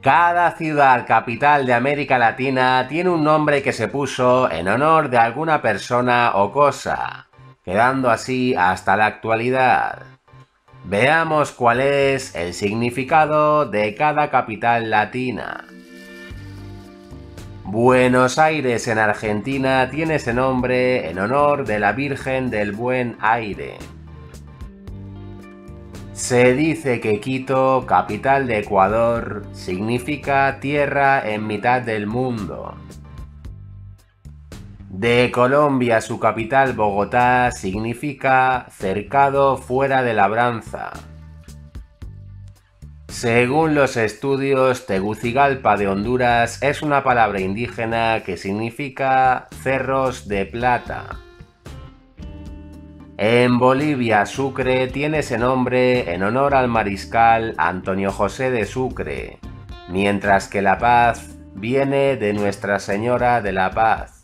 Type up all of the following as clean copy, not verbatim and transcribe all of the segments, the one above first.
Cada ciudad capital de América Latina tiene un nombre que se puso en honor de alguna persona o cosa, quedando así hasta la actualidad. Veamos cuál es el significado de cada capital latina. Buenos Aires en Argentina tiene ese nombre en honor de la Virgen del Buen Aire. Se dice que Quito, capital de Ecuador, significa tierra en mitad del mundo. De Colombia, su capital Bogotá significa cercado fuera de labranza. Según los estudios, Tegucigalpa de Honduras es una palabra indígena que significa cerros de plata. En Bolivia, Sucre tiene ese nombre en honor al mariscal Antonio José de Sucre, mientras que La Paz viene de Nuestra Señora de la Paz.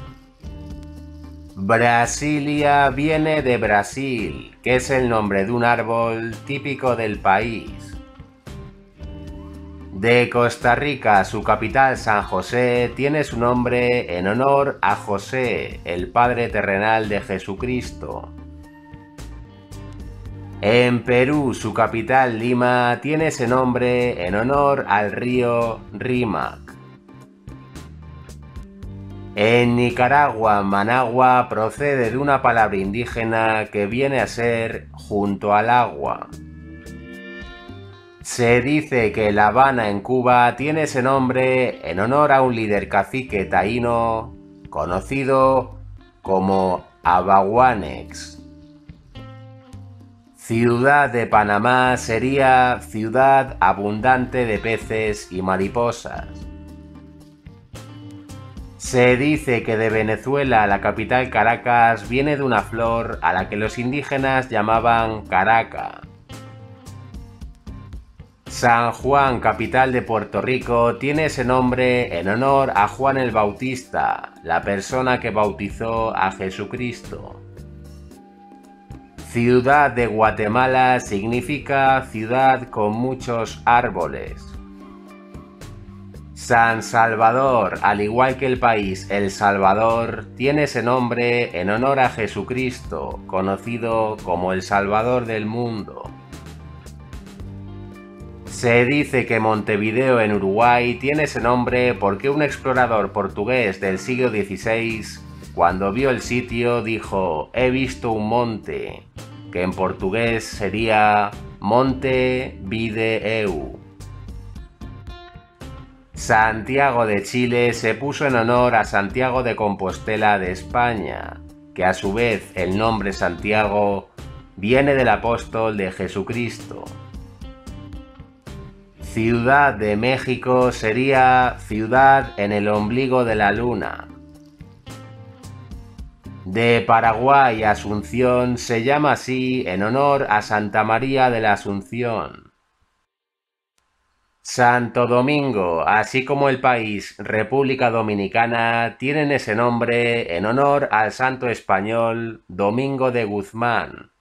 Brasilia viene de Brasil, que es el nombre de un árbol típico del país. De Costa Rica, su capital San José tiene su nombre en honor a José, el padre terrenal de Jesucristo. En Perú, su capital Lima tiene ese nombre en honor al río Rímac. En Nicaragua, Managua procede de una palabra indígena que viene a ser junto al agua. Se dice que La Habana en Cuba tiene ese nombre en honor a un líder cacique taíno conocido como Abaguanex. Ciudad de Panamá sería ciudad abundante de peces y mariposas. Se dice que de Venezuela la capital Caracas viene de una flor a la que los indígenas llamaban caraca. San Juan, capital de Puerto Rico, tiene ese nombre en honor a Juan el Bautista, la persona que bautizó a Jesucristo. Ciudad de Guatemala significa ciudad con muchos árboles. San Salvador, al igual que el país El Salvador, tiene ese nombre en honor a Jesucristo, conocido como el Salvador del mundo. Se dice que Montevideo en Uruguay tiene ese nombre porque un explorador portugués del siglo XVI, cuando vio el sitio, dijo: «He visto un monte», que en portugués sería Monte Vide Eu. Santiago de Chile se puso en honor a Santiago de Compostela de España, que a su vez el nombre Santiago viene del apóstol de Jesucristo. Ciudad de México sería ciudad en el ombligo de la luna. De Paraguay, Asunción se llama así en honor a Santa María de la Asunción. Santo Domingo, así como el país República Dominicana, tienen ese nombre en honor al santo español Domingo de Guzmán.